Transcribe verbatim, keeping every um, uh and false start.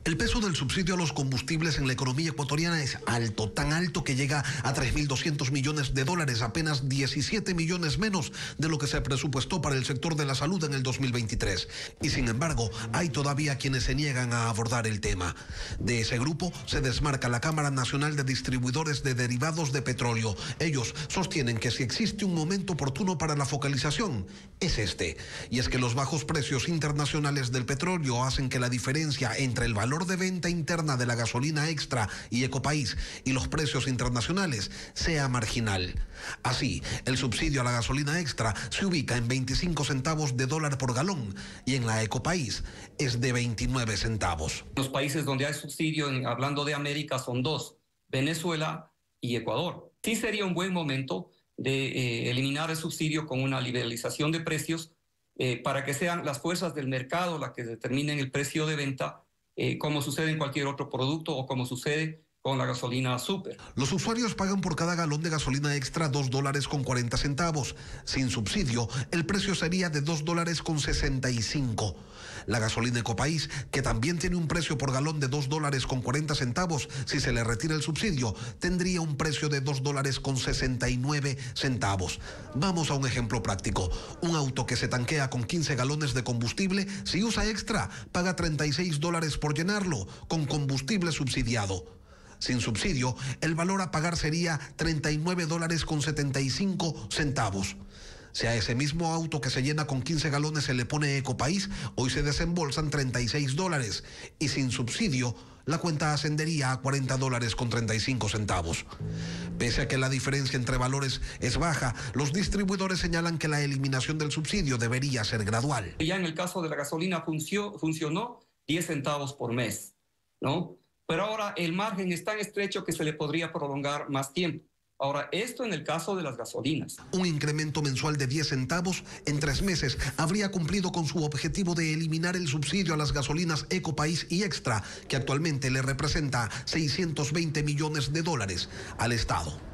El peso del subsidio a los combustibles en la economía ecuatoriana es alto, tan alto que llega a tres mil doscientos millones de dólares, apenas diecisiete millones menos de lo que se presupuestó para el sector de la salud en el dos mil veintitrés. Y sin embargo, hay todavía quienes se niegan a abordar el tema. De ese grupo se desmarca la Cámara Nacional de Distribuidores de Derivados de Petróleo. Ellos sostienen que si existe un momento oportuno para la focalización, es este. Y es que los bajos precios internacionales del petróleo hacen que la diferencia entre el valor de venta interna de la gasolina extra y Ecopaís y los precios internacionales sea marginal. Así, el subsidio a la gasolina extra se ubica en veinticinco centavos de dólar por galón y en la Ecopaís es de veintinueve centavos. Los países donde hay subsidio, hablando de América, son dos, Venezuela y Ecuador. Sí sería un buen momento de eh, eliminar el subsidio con una liberalización de precios eh, para que sean las fuerzas del mercado las que determinen el precio de venta, Eh, como sucede en cualquier otro producto o como sucede con la gasolina súper. Los usuarios pagan por cada galón de gasolina extra dos dólares con cuarenta centavos. Sin subsidio, el precio sería de dos dólares con sesenta y cinco. La gasolina Ecopaís, que también tiene un precio por galón de dos dólares con cuarenta centavos, si se le retira el subsidio, tendría un precio de dos dólares con sesenta y nueve centavos. Vamos a un ejemplo práctico. Un auto que se tanquea con quince galones de combustible, si usa extra, paga treinta y seis dólares por llenarlo, con combustible subsidiado. Sin subsidio, el valor a pagar sería treinta y nueve dólares con setenta y cinco centavos. Si a ese mismo auto que se llena con quince galones se le pone Ecopaís, hoy se desembolsan treinta y seis dólares y sin subsidio la cuenta ascendería a cuarenta dólares con treinta y cinco centavos. Pese a que la diferencia entre valores es baja, los distribuidores señalan que la eliminación del subsidio debería ser gradual. Ya en el caso de la gasolina funció, funcionó diez centavos por mes, ¿no? Pero ahora el margen es tan estrecho que se le podría prolongar más tiempo. Ahora, esto en el caso de las gasolinas. Un incremento mensual de diez centavos en tres meses habría cumplido con su objetivo de eliminar el subsidio a las gasolinas Ecopaís y Extra, que actualmente le representa seiscientos veinte millones de dólares al Estado.